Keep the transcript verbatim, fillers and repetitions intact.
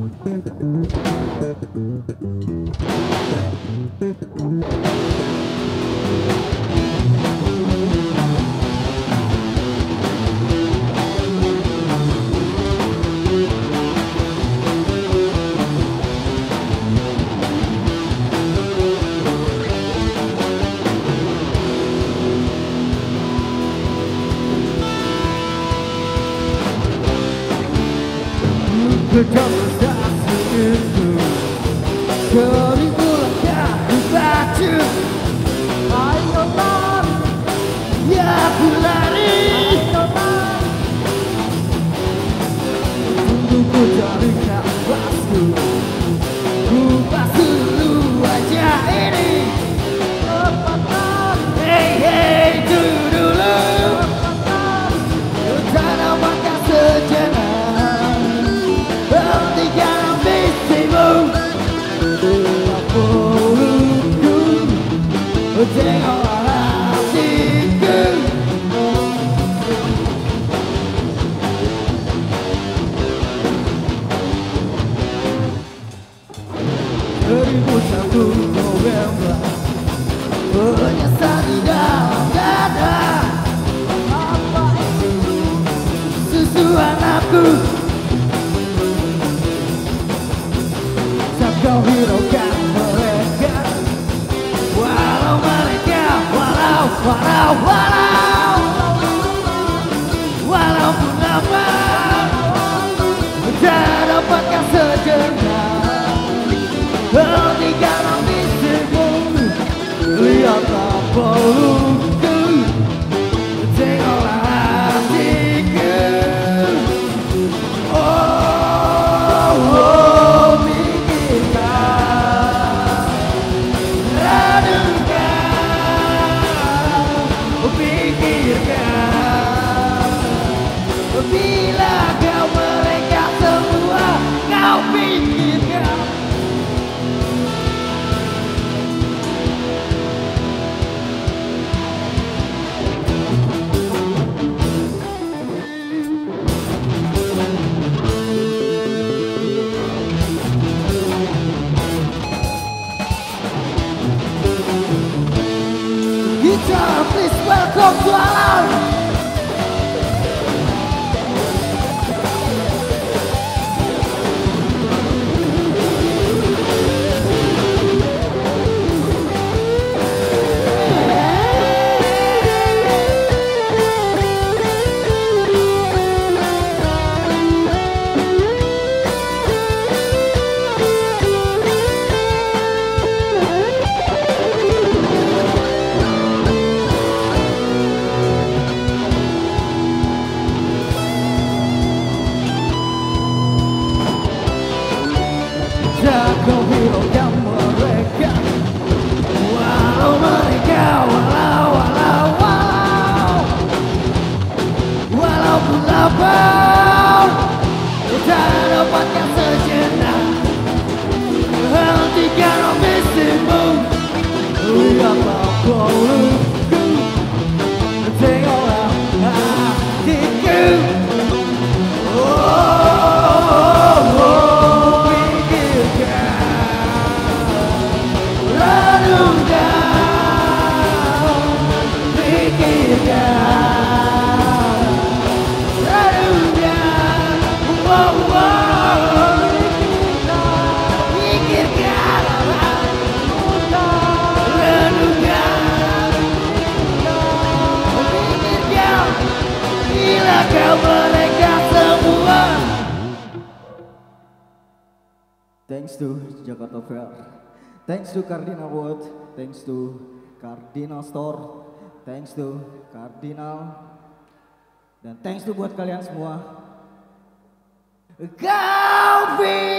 Berkonversasi itu seribu langkah dibaca. Ayo lari, ya aku lari. Ayo lari, tunggu ku cari nafasku. Ku basuh dulu wajah ini. Cepat lari, hey hey tunggu dulu. Tak nampak sejenak. Hentikan ambisimu, mulutku, tengoklah hatiku. Seribu satu November menyesal di dalam dada. Apa itu susu anakku? Kau hiraukan mereka, walau mereka, walau, walau, walau, walaupun apa, tak dapatkah sejenak. Hentikan ambisimu, lihatlah pelukku, tengoklah hatiku. Oh, oh. Bila kau mereka semua kau pikirkan. Guitar, please welcome to our kau hiraukan mereka, walau mereka, walau, walau, walau, walaupun lapar, tak dapatkah sejenak. Hentikan ambisimu, lihatlah pelukku, tengoklah hatiku. Kau mereka semua. Thanks to Jakarta Fair, thanks to Cardinal World, thanks to Cardinal Store, thanks to Cardinal, dan thanks to buat kalian semua. Kau